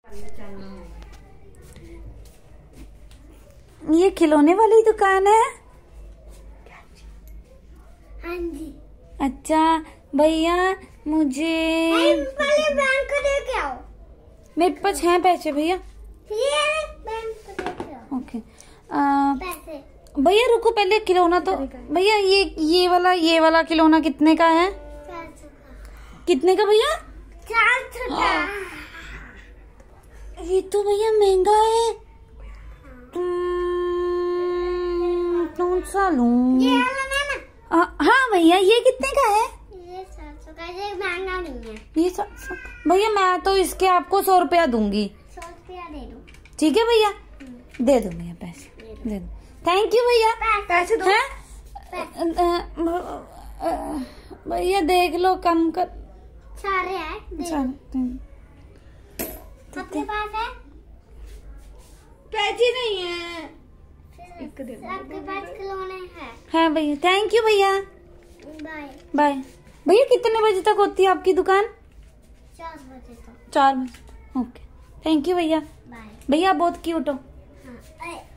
ये खिलौने वाली दुकान है? हाँ जी। अच्छा भैया मुझे पहले बैंक को दे के आओ। मेरे पास हैं पैसे भैया। ये बैंक को दे के आओ। ओके पैसे भैया रुको पहले खिलौना तो भैया ये वाला खिलौना कितने का है? 400 का। कितने का भैया? 400 का। ये तो भैया महंगा है। कौन सा लूं? ये वाला ना। हाँ भैया ये कितने का है? ये 400 का। ये महंगा नहीं है। ये भैया मैं तो इसके आपको 100 रुपया दूंगी। 100 रुपया दे दो। ठीक है भैया दे दो भैया पैसे दे दो। थैंक यू भैया। पैसे दो। भैया देख लो कम कर। सारे हैं। आपके पास है? पैसे नहीं है। आपके पास खिलौने हैं? हाँ भैया थैंक यू भैया। बाय। बाय भैया। कितने बजे तक होती है आपकी दुकान? 4 बजे तक। 4 बजे। ओके थैंक यू भैया। बाय। भैया बहुत क्यूट हो। हाँ।